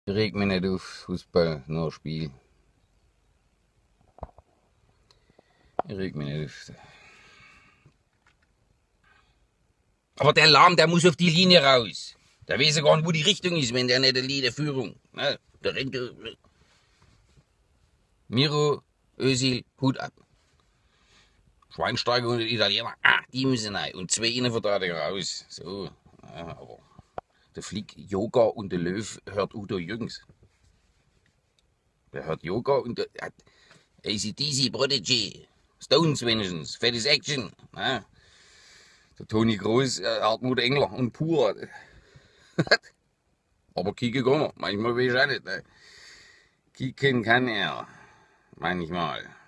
Ich reg mich nicht auf Fußball, nur Spiel. Ich reg mich nicht auf. Aber der Lahm, der muss auf die Linie raus. Der weiß ja gar nicht, wo die Richtung ist, wenn der nicht eine Linie Führung. Ne? Der rennt. Miro, Özil, Hut ab. Schweinsteiger und die Italiener, die müssen rein. Und zwei Innenverteidiger raus. So, ja, aber der Flick, Yoga und der Löw hört Udo Jürgens. Der hört Yoga und der hat AC/DC, Prodigy, Stones wenigstens, fettes Action. Ja. Der Toni Groß, Hartmut Engler und Pur. Aber kicken kann er. Manchmal weiß ich auch nicht. Ne? Kicken kann er. Manchmal.